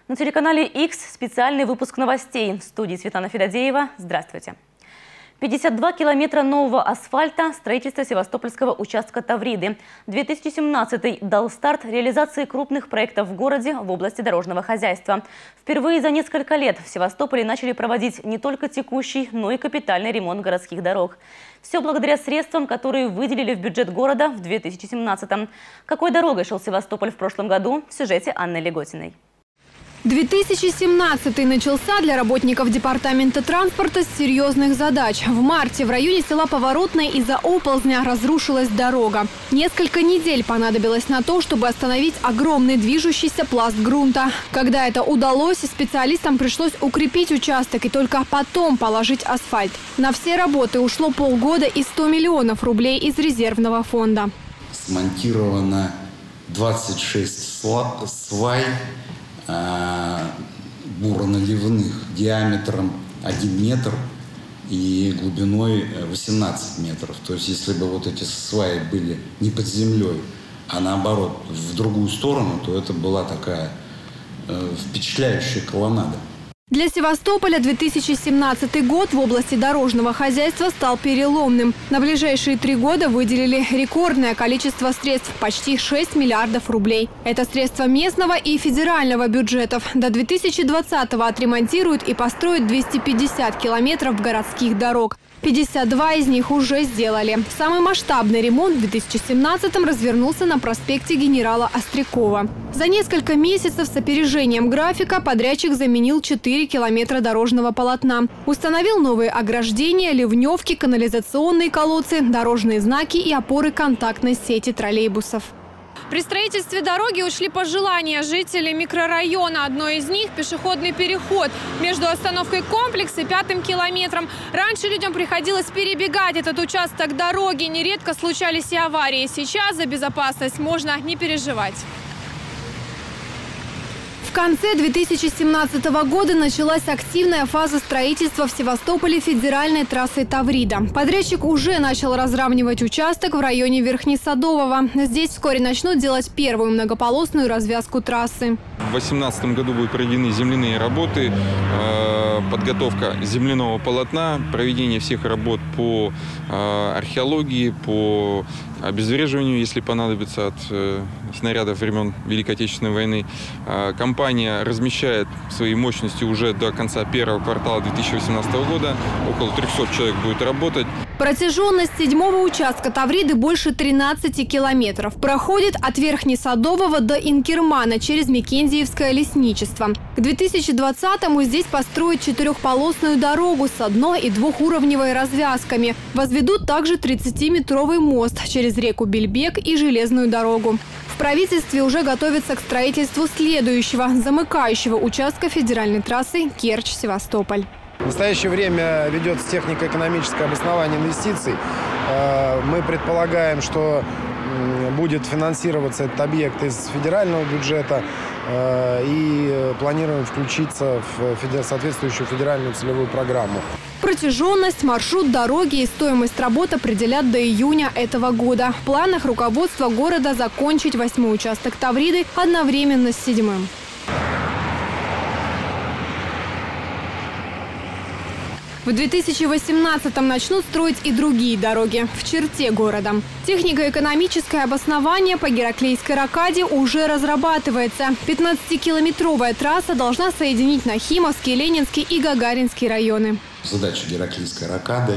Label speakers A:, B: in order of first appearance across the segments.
A: На телеканале X специальный выпуск новостей. В студии Светлана Федодеева. Здравствуйте. 52 километра нового асфальта, строительство севастопольского участка Тавриды. 2017 дал старт реализации крупных проектов в городе в области дорожного хозяйства. Впервые за несколько лет в Севастополе начали проводить не только текущий, но и капитальный ремонт городских дорог. Все благодаря средствам, которые выделили в бюджет города в 2017-м. Какой дорогой шел Севастополь в прошлом году? В сюжете Анны Леготиной.
B: 2017 начался для работников департамента транспорта с серьезных задач. В марте в районе села Поворотное из-за оползня разрушилась дорога. Несколько недель понадобилось на то, чтобы остановить огромный движущийся пласт грунта. Когда это удалось, специалистам пришлось укрепить участок и только потом положить асфальт. На все работы ушло полгода и 100 миллионов рублей из резервного фонда.
C: Смонтировано 26 свай буроналивных диаметром 1 метр и глубиной 18 метров. То есть если бы вот эти сваи были не под землей, а наоборот в другую сторону, то это была такая впечатляющая колоннада.
B: Для Севастополя 2017 год в области дорожного хозяйства стал переломным. На ближайшие 3 года выделили рекордное количество средств – почти 6 миллиардов рублей. Это средства местного и федерального бюджетов. До 2020-го отремонтируют и построят 250 километров городских дорог. 52 из них уже сделали. Самый масштабный ремонт в 2017-м развернулся на проспекте генерала Острякова. За несколько месяцев с опережением графика подрядчик заменил 4 километра дорожного полотна. Установил новые ограждения, ливневки, канализационные колодцы, дорожные знаки и опоры контактной сети троллейбусов. При строительстве дороги учли пожелания жителей микрорайона. Одно из них – пешеходный переход между остановкой «Комплекс» и 5-м километром. Раньше людям приходилось перебегать этот участок дороги. Нередко случались и аварии. Сейчас за безопасность можно не переживать. В конце 2017 года началась активная фаза строительства в Севастополе федеральной трассы Таврида. Подрядчик уже начал разравнивать участок в районе Верхнесадового. Здесь вскоре начнут делать первую многополосную развязку трассы.
D: В 2018 году будут проведены земляные работы, подготовка земляного полотна, проведение всех работ по археологии, по обезвреживанию, если понадобится, от снарядов времен Великой Отечественной войны. Компания размещает свои мощности уже до конца первого квартала 2018 года. Около 300 человек будет работать.
B: Протяженность 7-го участка Тавриды больше 13 километров. Проходит от Верхнесадового до Инкермана через Мекензиевское лесничество. К 2020-му здесь построят 4-полосную дорогу с 1- и 2-уровневой развязками. Возведут также 30-метровый мост через реку Бельбек и железную дорогу. В правительстве уже готовятся к строительству следующего, замыкающего участка федеральной трассы Керчь-Севастополь.
E: В настоящее время ведется технико-экономическое обоснование инвестиций. Мы предполагаем, что будет финансироваться этот объект из федерального бюджета и планируем включиться в соответствующую федеральную целевую программу.
B: Протяженность, маршрут дороги и стоимость работ определят до июня этого года. В планах руководства города закончить 8-й участок Тавриды одновременно с 7-м. В 2018-м начнут строить и другие дороги в черте города. Технико-экономическое обоснование по Гераклейской рокаде уже разрабатывается. 15-километровая трасса должна соединить Нахимовский, Ленинский и Гагаринский районы.
C: Задача Гераклейской рокады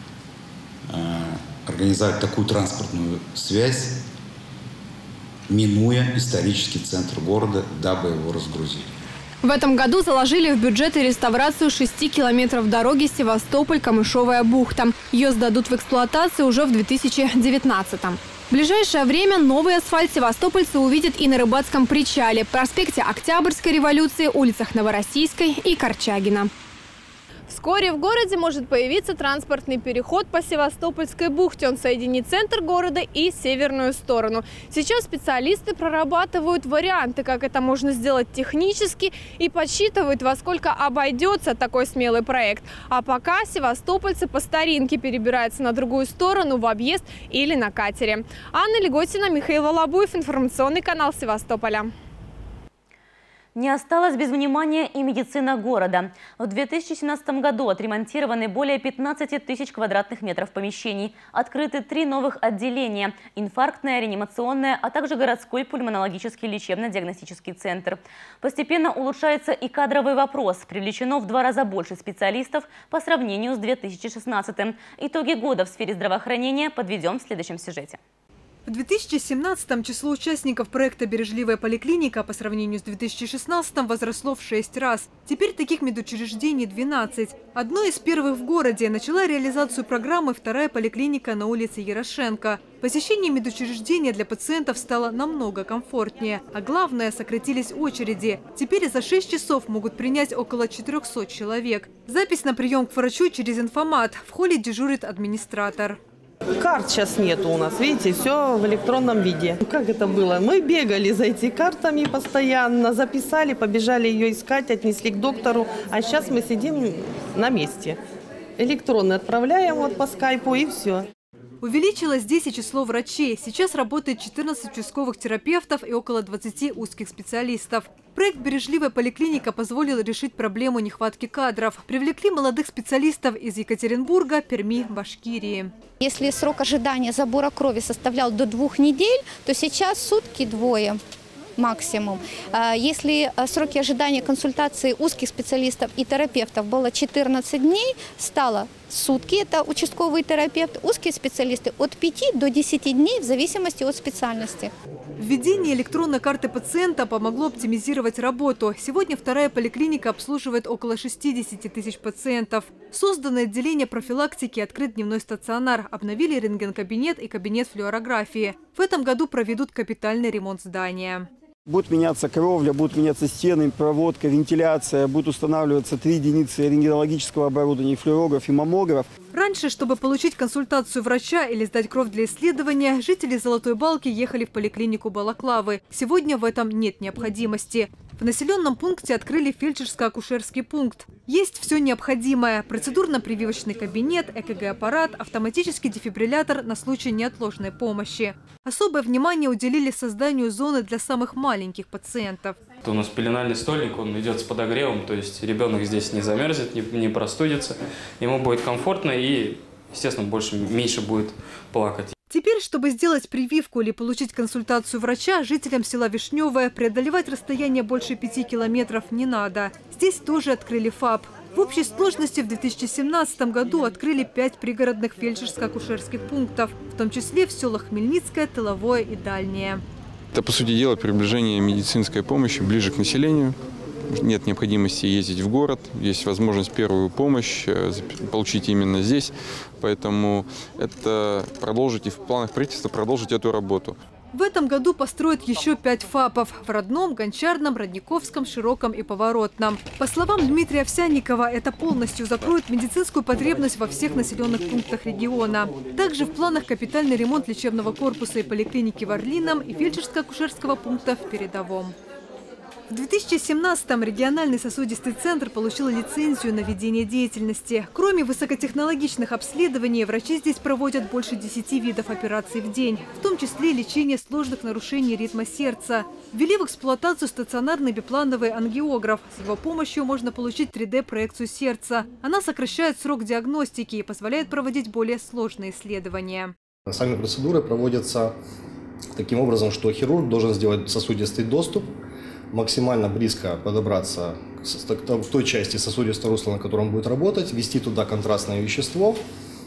C: – организовать такую транспортную связь, минуя исторический центр города, дабы его разгрузить.
B: В этом году заложили в бюджет и реставрацию 6 километров дороги Севастополь-Камышовая бухта. Ее сдадут в эксплуатацию уже в 2019-м. В ближайшее время новый асфальт севастопольцы увидят и на Рыбацком причале, проспекте Октябрьской революции, улицах Новороссийской и Корчагина. Вскоре в городе может появиться транспортный переход по Севастопольской бухте. Он соединит центр города и северную сторону. Сейчас специалисты прорабатывают варианты, как это можно сделать технически, и подсчитывают, во сколько обойдется такой смелый проект. А пока севастопольцы по старинке перебираются на другую сторону, в объезд или на катере. Анна Леготина, Михаил Волобуев, информационный канал Севастополя.
A: Не осталась без внимания и медицина города. В 2017 году отремонтированы более 15 тысяч квадратных метров помещений. Открыты 3 новых отделения – инфарктное, реанимационное, а также городской пульмонологический лечебно-диагностический центр. Постепенно улучшается и кадровый вопрос. Привлечено в 2 раза больше специалистов по сравнению с 2016. Итоги года в сфере здравоохранения подведем в следующем сюжете.
F: В 2017-м число участников проекта «Бережливая поликлиника» по сравнению с 2016-м возросло в 6 раз. Теперь таких медучреждений 12. Одно из первых в городе начала реализацию программы «Вторая поликлиника» на улице Ярошенко. Посещение медучреждения для пациентов стало намного комфортнее. А главное, сократились очереди. Теперь за 6 часов могут принять около 400 человек. Запись на прием к врачу через информат. В холле дежурит администратор.
G: Карт сейчас нету у нас, видите, все в электронном виде. Как это было? Мы бегали за этими картами постоянно, записали, побежали ее искать, отнесли к доктору, а сейчас мы сидим на месте. Электронно отправляем вот по скайпу и все.
F: Увеличилось здесь и число врачей. Сейчас работает 14 участковых терапевтов и около 20 узких специалистов. Проект «Бережливая поликлиника» позволил решить проблему нехватки кадров. Привлекли молодых специалистов из Екатеринбурга, Перми, Башкирии.
H: Если срок ожидания забора крови составлял до 2 недель, то сейчас сутки 2 максимум. Если сроки ожидания консультации узких специалистов и терапевтов было 14 дней, стало сутки, это участковый терапевт, узкие специалисты от 5 до 10 дней в зависимости от специальности.
F: Введение электронной карты пациента помогло оптимизировать работу. Сегодня вторая поликлиника обслуживает около 60 тысяч пациентов. Создано отделение профилактики, открыт дневной стационар, обновили рентген-кабинет и кабинет флюорографии. В этом году проведут капитальный ремонт здания.
I: Будет меняться кровля, будут меняться стены, проводка, вентиляция, будут устанавливаться 3 единицы рентгенологического оборудования, флюорограф и маммограф.
F: Раньше, чтобы получить консультацию врача или сдать кровь для исследования, жители Золотой Балки ехали в поликлинику Балаклавы. Сегодня в этом нет необходимости. В населенном пункте открыли фельдшерско-акушерский пункт. Есть все необходимое – процедурно-прививочный кабинет, ЭКГ-аппарат, автоматический дефибриллятор на случай неотложной помощи. Особое внимание уделили созданию зоны для самых маленьких пациентов.
J: У нас пеленальный столик, он идет с подогревом, то есть ребенок здесь не замерзнет, не простудится, ему будет комфортно и, естественно, меньше будет плакать.
F: Теперь, чтобы сделать прививку или получить консультацию врача, жителям села Вишневое преодолевать расстояние больше 5 километров не надо. Здесь тоже открыли ФАП. В общей сложности в 2017 году открыли 5 пригородных фельдшерско-акушерских пунктов, в том числе в селах Хмельницкое, Тыловое и Дальнее.
D: Это, по сути дела, приближение медицинской помощи ближе к населению. Нет необходимости ездить в город, есть возможность первую помощь получить именно здесь. Поэтому это продолжить и в планах правительства продолжить эту работу.
F: В этом году построят еще 5 ФАПов – в Родном, Гончарном, Родниковском, Широком и Поворотном. По словам Дмитрия Овсянникова, это полностью закроет медицинскую потребность во всех населенных пунктах региона. Также в планах капитальный ремонт лечебного корпуса и поликлиники в Орлином и фельдшерско-акушерского пункта в Передовом. В 2017-м региональный сосудистый центр получил лицензию на ведение деятельности. Кроме высокотехнологичных обследований, врачи здесь проводят больше 10 видов операций в день, в том числе лечение сложных нарушений ритма сердца. Ввели в эксплуатацию стационарный биплановый ангиограф. С его помощью можно получить 3D-проекцию сердца. Она сокращает срок диагностики и позволяет проводить более сложные исследования.
K: Сами процедуры проводятся таким образом, что хирург должен сделать сосудистый доступ, максимально близко подобраться к той части сосудистого русла, на котором будет работать, ввести туда контрастное вещество.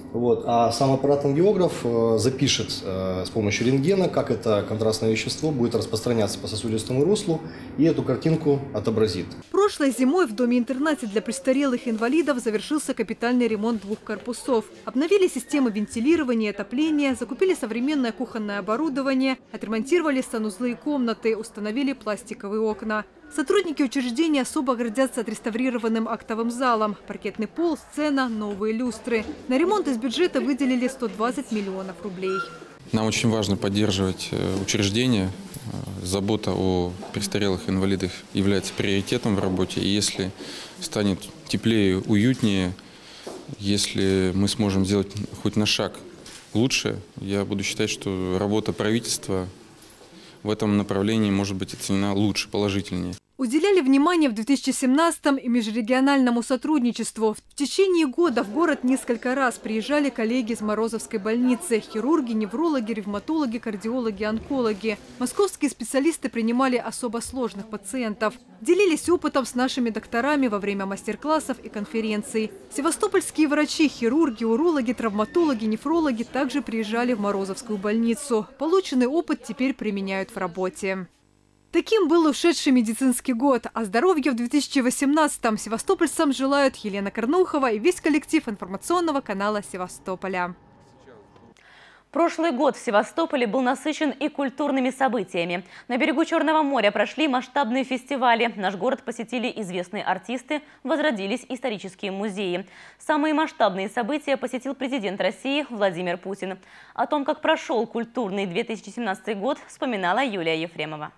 K: А сам аппарат-ангиограф запишет с помощью рентгена, как это контрастное вещество будет распространяться по сосудистому руслу, и эту картинку отобразит.
F: Прошлой зимой в доме-интернате для престарелых инвалидов завершился капитальный ремонт 2 корпусов. Обновили системы вентилирования и отопления, закупили современное кухонное оборудование, отремонтировали санузлы и комнаты, установили пластиковые окна. Сотрудники учреждения особо гордятся отреставрированным актовым залом. Паркетный пол, сцена, новые люстры. На ремонт из бюджета выделили 120 миллионов рублей.
D: Нам очень важно поддерживать учреждения. Забота о престарелых инвалидах является приоритетом в работе. И если станет теплее, уютнее, если мы сможем сделать хоть на шаг лучше, я буду считать, что работа правительства в этом направлении может быть оценена лучше, положительнее.
F: Уделяли внимание в 2017-м и межрегиональному сотрудничеству. В течение года в город несколько раз приезжали коллеги из Морозовской больницы. Хирурги, неврологи, ревматологи, кардиологи, онкологи. Московские специалисты принимали особо сложных пациентов. Делились опытом с нашими докторами во время мастер-классов и конференций. Севастопольские врачи, хирурги, урологи, травматологи, нефрологи также приезжали в Морозовскую больницу. Полученный опыт теперь применяют в работе. Таким был ушедший медицинский год, а здоровья в 2018-м севастопольцам желают Елена Корнухова и весь коллектив информационного канала Севастополя.
A: Прошлый год в Севастополе был насыщен и культурными событиями. На берегу Черного моря прошли масштабные фестивали. Наш город посетили известные артисты, возродились исторические музеи. Самые масштабные события посетил президент России Владимир Путин. О том, как прошел культурный 2017 год, вспоминала Юлия Ефремова.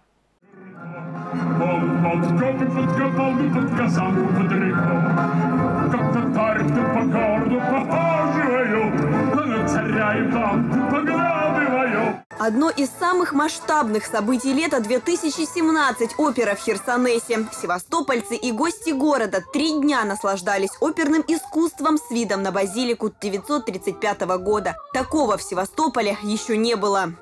L: Одно из самых масштабных событий лета 2017 – опера в Херсонесе. Севастопольцы и гости города 3 дня наслаждались оперным искусством с видом на базилику 1935 года. Такого в Севастополе еще не было.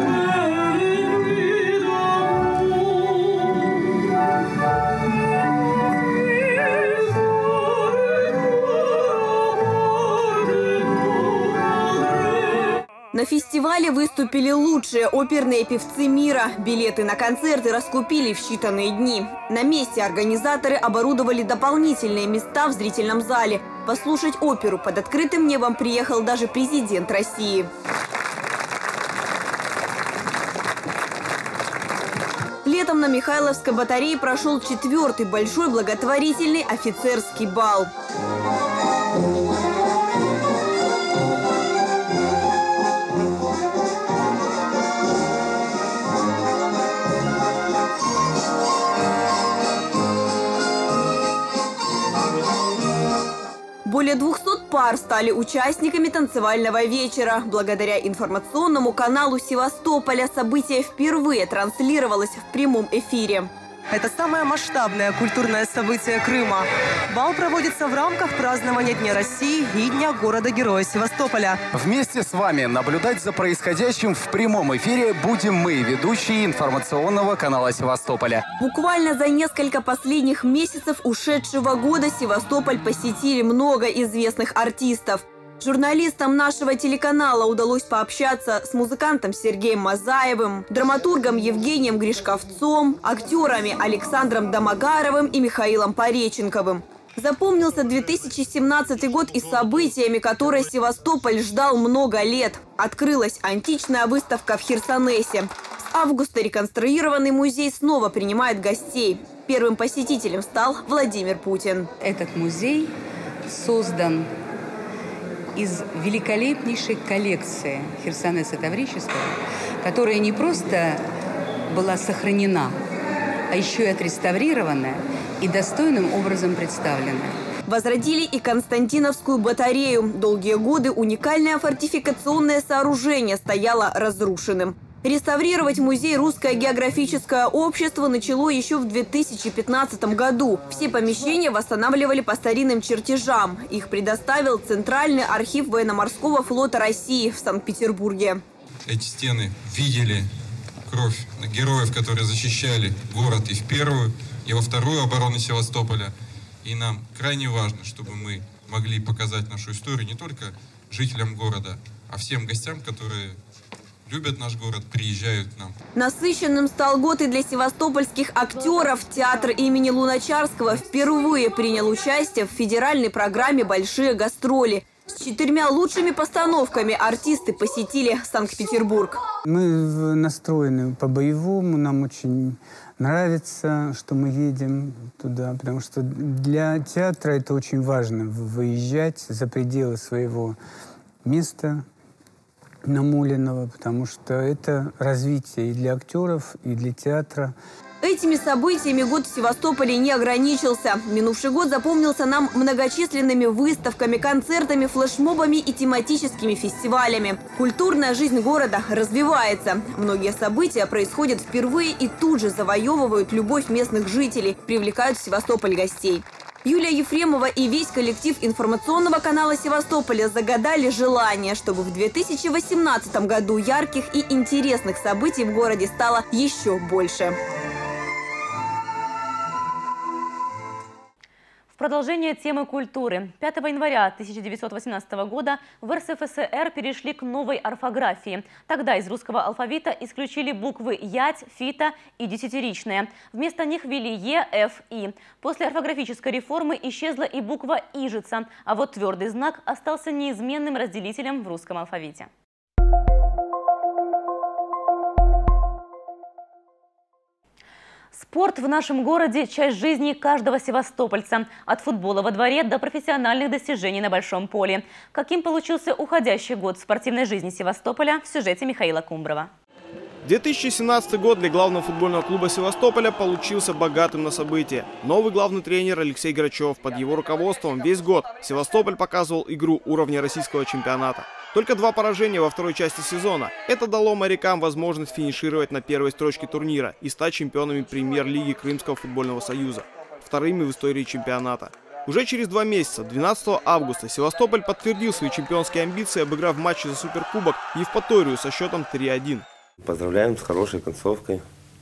L: На фестивале выступили лучшие оперные певцы мира. Билеты на концерты раскупили в считанные дни. На месте организаторы оборудовали дополнительные места в зрительном зале. Послушать оперу под открытым небом приехал даже президент России. Летом на Михайловской батарее прошел 4-й большой благотворительный офицерский бал. Более 200 пар стали участниками танцевального вечера. Благодаря информационному каналу Севастополя событие впервые транслировалось в прямом эфире.
M: Это самое масштабное культурное событие Крыма. Бал проводится в рамках празднования Дня России и Дня города-героя Севастополя.
N: Вместе с вами наблюдать за происходящим в прямом эфире будем мы, ведущие информационного канала Севастополя.
L: Буквально за несколько последних месяцев ушедшего года Севастополь посетили много известных артистов. Журналистам нашего телеканала удалось пообщаться с музыкантом Сергеем Мазаевым, драматургом Евгением Гришковцом, актерами Александром Домогаровым и Михаилом Пореченковым. Запомнился 2017 год и событиями, которые Севастополь ждал много лет. Открылась античная выставка в Херсонесе. С августа реконструированный музей снова принимает гостей. Первым посетителем стал Владимир Путин.
O: Этот музей создан из великолепнейшей коллекции Херсонеса Таврического, которая не просто была сохранена, а еще и отреставрирована и достойным образом представлена.
L: Возродили и Константиновскую батарею. Долгие годы уникальное фортификационное сооружение стояло разрушенным. Реставрировать музей «Русское географическое общество» начало еще в 2015 году. Все помещения восстанавливали по старинным чертежам. Их предоставил Центральный архив военно-морского флота России в Санкт-Петербурге.
D: Эти стены видели кровь героев, которые защищали город и в первую, и во вторую оборону Севастополя. И нам крайне важно, чтобы мы могли показать нашу историю не только жителям города, а всем гостям, которые любят наш город, приезжают к нам.
L: Насыщенным стал год и для севастопольских актеров. Театр имени Луначарского впервые принял участие в федеральной программе «Большие гастроли». С 4 лучшими постановками артисты посетили Санкт-Петербург.
P: Мы настроены по-боевому, нам очень нравится, что мы едем туда, потому что для театра это очень важно – выезжать за пределы своего места намоленного, потому что это развитие и для актеров, и для театра.
L: Этими событиями год в Севастополе не ограничился. Минувший год запомнился нам многочисленными выставками, концертами, флешмобами и тематическими фестивалями. Культурная жизнь города развивается. Многие события происходят впервые и тут же завоевывают любовь местных жителей, привлекают в Севастополь гостей. Юлия Ефремова и весь коллектив информационного канала Севастополя загадали желание, чтобы в 2018 году ярких и интересных событий в городе стало еще больше.
A: В продолжение темы культуры. 5 января 1918 года в РСФСР перешли к новой орфографии. Тогда из русского алфавита исключили буквы «ять», «фита» и десятиричные. Вместо них ввели «е», «ф», «и». После орфографической реформы исчезла и буква «ижица», а вот твердый знак остался неизменным разделителем в русском алфавите. Спорт в нашем городе – часть жизни каждого севастопольца. От футбола во дворе до профессиональных достижений на большом поле. Каким получился уходящий год в спортивной жизни Севастополя, в сюжете Михаила Кумброва.
Q: 2017 год для главного футбольного клуба Севастополя получился богатым на события. Новый главный тренер Алексей Грачев. Под его руководством весь год Севастополь показывал игру уровня российского чемпионата. Только 2 поражения во второй части сезона. Это дало морякам возможность финишировать на первой строчке турнира и стать чемпионами премьер-лиги Крымского футбольного союза. Вторыми в истории чемпионата. Уже через 2 месяца, 12 августа, Севастополь подтвердил свои чемпионские амбиции, обыграв в матче за суперкубок Евпаторию со счетом 3-1.
R: Поздравляем с хорошей концовкой.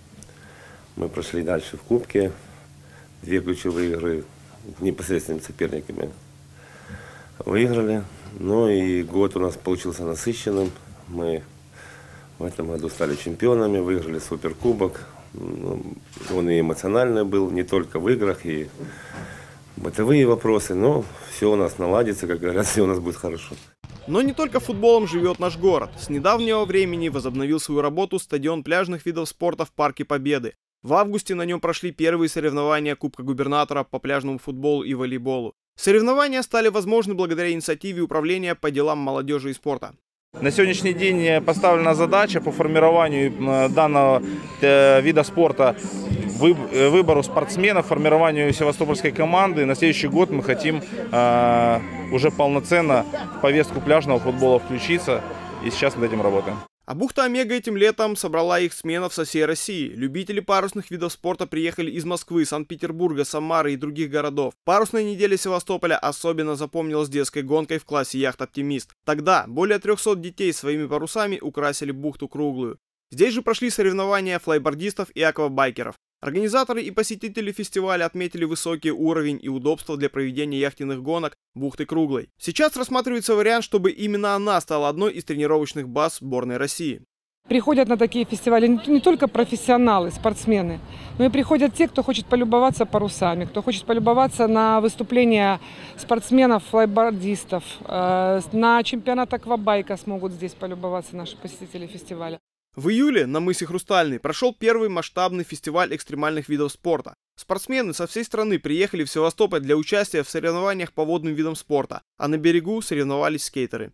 R: Мы прошли дальше в кубке. 2 ключевые игры с непосредственными соперниками выиграли. Ну и год у нас получился насыщенным. Мы в этом году стали чемпионами, выиграли суперкубок. Он и эмоциональный был, не только в играх, и бытовые вопросы. Но все у нас наладится, как говорят, все у нас будет хорошо.
Q: Но не только футболом живет наш город. С недавнего времени возобновил свою работу стадион пляжных видов спорта в Парке Победы. В августе на нем прошли первые соревнования Кубка губернатора по пляжному футболу и волейболу. Соревнования стали возможны благодаря инициативе Управления по делам молодежи и спорта.
S: На сегодняшний день поставлена задача по формированию данного вида спорта, выбору спортсменов, формированию севастопольской команды. На следующий год мы хотим уже полноценно в повестку пляжного футбола включиться, и сейчас над этим работаем.
Q: А бухта Омега этим летом собрала их сменов со всей России. Любители парусных видов спорта приехали из Москвы, Санкт-Петербурга, Самары и других городов. Парусная неделя Севастополя особенно запомнилась детской гонкой в классе «Яхт-Оптимист». Тогда более 300 детей своими парусами украсили бухту круглую. Здесь же прошли соревнования флайбордистов и аквабайкеров. Организаторы и посетители фестиваля отметили высокий уровень и удобства для проведения яхтенных гонок бухты Круглой. Сейчас рассматривается вариант, чтобы именно она стала одной из тренировочных баз сборной России.
T: Приходят на такие фестивали не только профессионалы, спортсмены, но и приходят те, кто хочет полюбоваться парусами, кто хочет полюбоваться на выступления спортсменов, флайбордистов. На чемпионат аквабайка смогут здесь полюбоваться наши посетители фестиваля.
Q: В июле на мысе Хрустальный прошел первый масштабный фестиваль экстремальных видов спорта. Спортсмены со всей страны приехали в Севастополь для участия в соревнованиях по водным видам спорта, а на берегу соревновались скейтеры.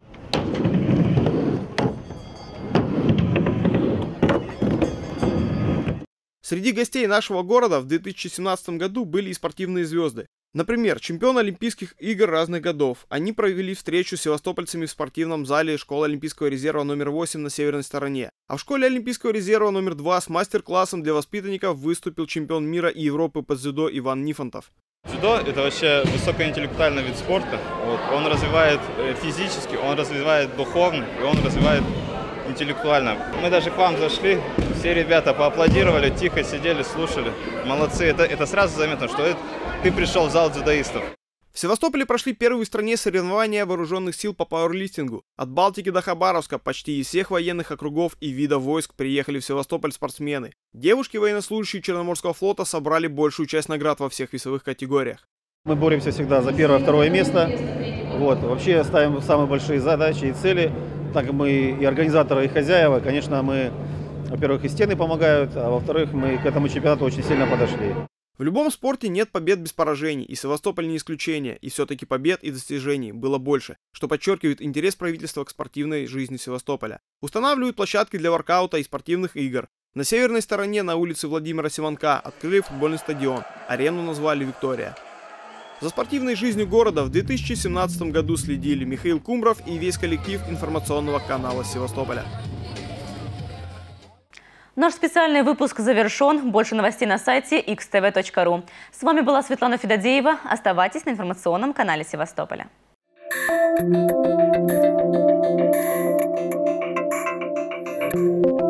Q: Среди гостей нашего города в 2017 году были и спортивные звезды. Например, чемпионы Олимпийских игр разных годов. Они провели встречу с севастопольцами в спортивном зале школы Олимпийского резерва номер 8 на северной стороне. А в школе Олимпийского резерва номер 2 с мастер-классом для воспитанников выступил чемпион мира и Европы по дзюдо Иван Нифонтов.
U: Дзюдо – это вообще высокоинтеллектуальный вид спорта. Он развивает физически, он развивает духовно и он развивает интеллектуально. Мы даже к вам зашли, все ребята поаплодировали, тихо сидели, слушали. Молодцы, это сразу заметно, что ты пришел в зал дзюдоистов.
Q: В Севастополе прошли первые в стране соревнования вооруженных сил по пауэрлифтингу. От Балтики до Хабаровска почти из всех военных округов и видов войск приехали в Севастополь спортсмены. Девушки, военнослужащие Черноморского флота, собрали большую часть наград во всех весовых категориях.
V: Мы боремся всегда за первое-второе место. Вообще ставим самые большие задачи и цели. Так мы и организаторы, и хозяева. Конечно, мы, во-первых, и стены помогают, а во-вторых, мы к этому чемпионату очень сильно подошли.
Q: В любом спорте нет побед без поражений, и Севастополь не исключение, и все-таки побед и достижений было больше, что подчеркивает интерес правительства к спортивной жизни Севастополя. Устанавливают площадки для воркаута и спортивных игр. На северной стороне, на улице Владимира Сиванка, открыли футбольный стадион. Арену назвали «Виктория». За спортивной жизнью города в 2017 году следили Михаил Кумров и весь коллектив информационного канала Севастополя.
A: Наш специальный выпуск завершен. Больше новостей на сайте xtv.ru. С вами была Светлана Федодеева. Оставайтесь на информационном канале Севастополя.
C: Thank you.